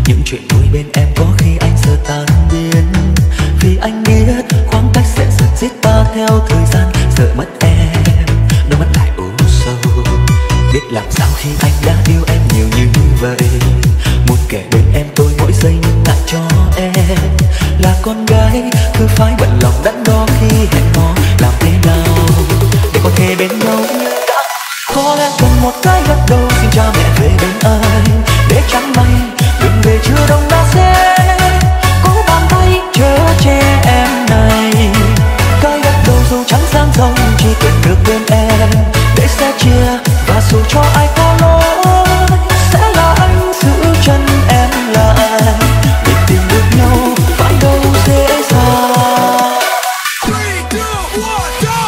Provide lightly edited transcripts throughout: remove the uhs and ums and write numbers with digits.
Những chuyện đôi bên em có khi anh giờ tan biến, vì anh biết khoảng cách sẽ dần giết ta theo thời gian. Sợ mất em, đôi mắt lại u sâu. Biết làm sao khi anh đã yêu em nhiều như vậy. Muốn kể bên em tôi mỗi giây nhưng ngại cho em là con gái, cứ phải bận lòng đắn đo khi hẹn hò. Làm thế nào để có thể bên nhau như đã? Có lẽ cần một cái gật đầu xin cha mẹ về bên anh, để chẳng may đừng về chưa đông đã sẽ có bàn tay chở che em này. Cái gật đầu dù chẳng sang rộng chỉ cần được bên em, để sẽ chia và dù cho ai có lỗi sẽ là anh giữ chân em lại. Để tìm được nhau phải đâu dễ dàng. 3, 2, 1, go!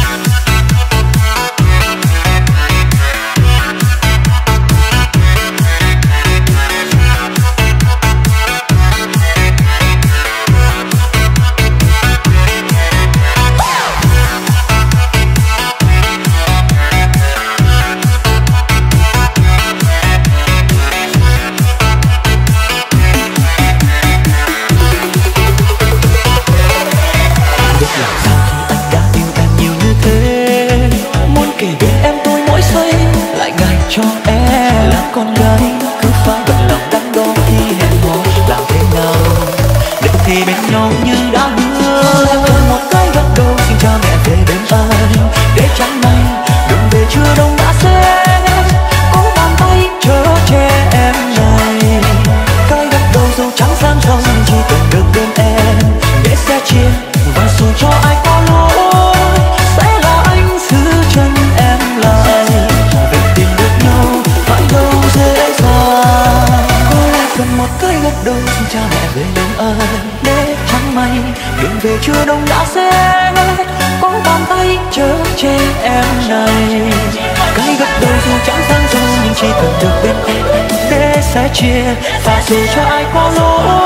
Cho em là con gái cứ phải bận lòng đắn đo khi hẹn hò. Làm thế nào để có thể bên nhau như đã hứa? Em cần một cái gật đầu xin cha mẹ về bên anh, để chẳng may đừng về chưa đông đã sẽ có bàn tay chở che em này. Cái gật đầu dù chẳng sang rộng chỉ cần được bên em, để sẽ chia và dù cho ai có lỗi sẽ là anh giữ chân em lại. Cần một cái gật đầu xin cha mẹ về bên anh, để chẳng may đừng về chưa đông đã sẽ có bàn tay chở che em này. Cái gật đầu dù chẳng sang rộng nhưng chỉ cần được bên em, để sẽ chia và dù cho ai có lỗi